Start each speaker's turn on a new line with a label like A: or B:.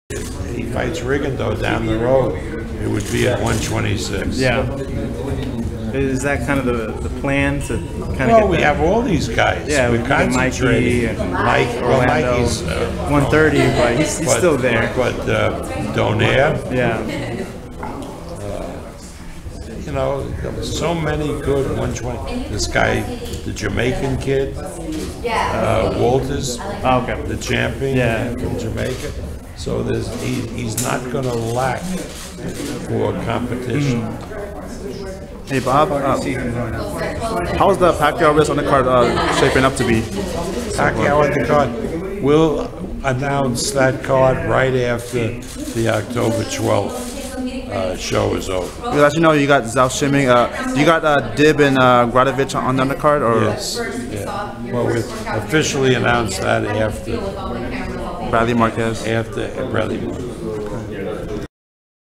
A: he fights Rigondeaux down the road, it would be at 126.
B: Yeah. Is that kind of the plan to kind of?
A: Well, we have all these guys.
B: Yeah,
A: we're concentrating. Mikey's
B: 130, but he's still there.
A: But Donaire.
B: Yeah.
A: You know, there were so many good 120. This guy, the Jamaican kid, Walters, the champion from Jamaica. So he's not going to lack for competition.
C: Hey Bob, how's the Pacquiao-Rios undercard shaping up to be?
A: Pacquiao undercard. We'll announce that card right after the October 12th show is over.
C: Because as you know, you got Zhao Shiming, you got Dib and Gradovich on the undercard, or?
A: Yes. Yeah. Well, we officially announced that after
C: Bradley Marquez.
A: After Bradley.